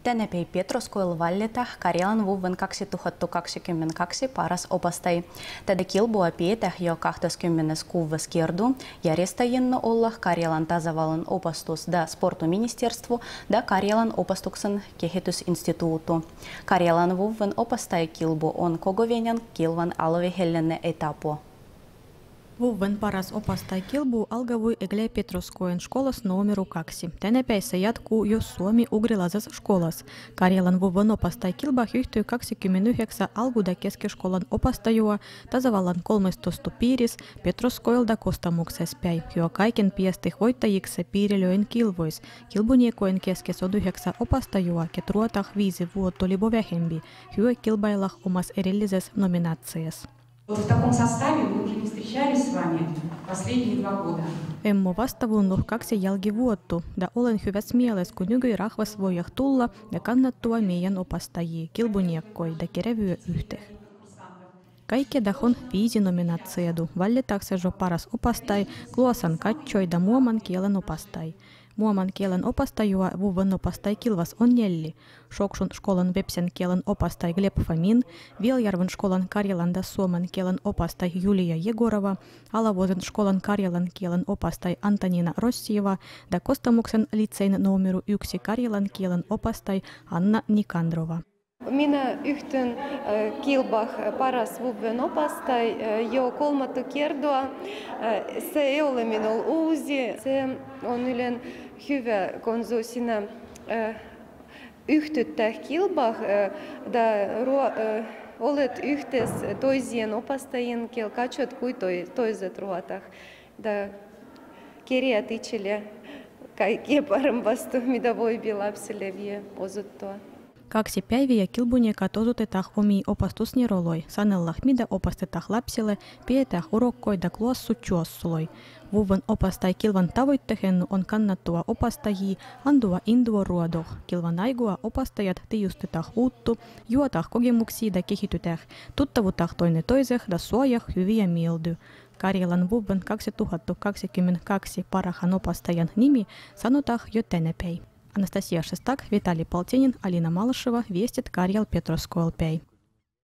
Tänäpäin Petroskoil vallita Karjalan vuoden 2022 paras opastai. Tätä kilpua pidetään jo 26. kerdu. Järjestäjinä olla Karjalan tasavallan opastus ja sportministeriö ja Karjalan opastuksen kehitysinstituutu. Karjalan vuoden opastai kilpu on koko Venäjän kilvan alueellinen etapu. Vuoden paras opastai kilpuu alkavui Egle Petroskoin školas numeru 2. Tänäpäin se jatkuu jos suomi-ugrilaisessa školas. Karjalan vuoden opastai kilpa yhtyy 29 alkuda keskikolan opastajua tasavallan 13 piiris Petroskoilta kostamuksessa päin, jo kaiken piesti voittajiksi piirilöin kilvois. Kilpuniekoin keskes on 9 opastajua, ketruotah 5 vuotta libo vähempi, hyö kilpaillah omas erillisessä nominaatiossa. В таком составе мы уже не встречались с вами последние 2 года. Emmo vastavunnut 2 jälkivuotta, ja olen hyvässä mielessä, kun nykyrahvas voi tulla ja kannattua meidän opastajia, kilpuniekkoja ja kerävyä yhteen. Kaikki on 5 nominaatioita, valittakse jo paras opastai, Kluosan katsoi ja muoman kielen opastai. Muoman kielen opastajua vuoden opastai kilvas on 4. Šokšun školan Vepsen kielen opastai Gleb Famin, Viljärven školan Karjalan ja suomen kielen opastai Julia Jegorova, Alavoisen školan Karjalan kielen opastai Antonina Rossieva ja Kostamuksen litsein numero 1 Karjalan kielen opastai Anna Nikandrova. Minä yhtyn kilpah paras vuoden opastai jo 3. kertaa. Se ei ole minulle uusi. Se on yleensä hyvä, kun sinä yhtyttää kilpah ja olet yhteydessä toisien opastajien kiel katsot kuin toiset ruotah. Ja kirjat itselle kaikkea parempasta, mitä voi lapselle vielä osoittaa. 2 päiviä kilpuniekat osoitetaan omia opastusniroloi, sanellah mitä opastetaan lapsille, pidetään urokkoida kluossutjuossuloi. Vuoden opastai kilvan tavoitteen on kannattua opastajia, antua induoruodoh. Kilvan aigua opastajat tiijustetaan uuttu, juotaan kokemuksia ja kehitytään, tuttavutaan toinen toiseh ja suojaa hyviä mieldy. Karjalan vuoden 2022 parahan opastajan nimi sanotaan jo tänäpäin. Анастасия Шестак, Виталий Полтинин, Алина Малышева, Вестит, Карьял, Петроскойл, Пей.